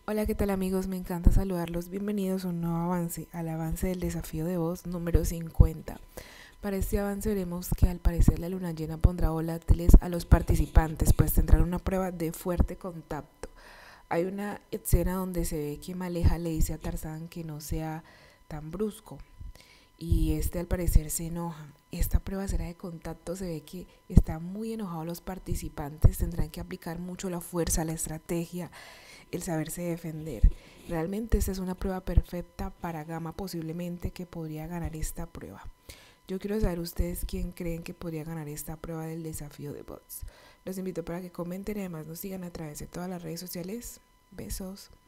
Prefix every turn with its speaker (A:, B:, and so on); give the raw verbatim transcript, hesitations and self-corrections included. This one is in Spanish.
A: Hola, ¿qué tal amigos? Me encanta saludarlos. Bienvenidos a un nuevo avance, al avance del desafío de voz número cincuenta. Para este avance veremos que al parecer la luna llena pondrá volátiles a los participantes, pues tendrán una prueba de fuerte contacto. Hay una escena donde se ve que Maleja le dice a Tarzán que no sea tan brusco y este al parecer se enoja. Esta prueba será de contacto, se ve que están muy enojados los participantes, tendrán que aplicar mucho la fuerza, la estrategia, el saberse defender. Realmente esta es una prueba perfecta para Gama posiblemente que podría ganar esta prueba. Yo quiero saber ustedes quién creen que podría ganar esta prueba del desafío de bots. Los invito para que comenten y además nos sigan a través de todas las redes sociales. Besos.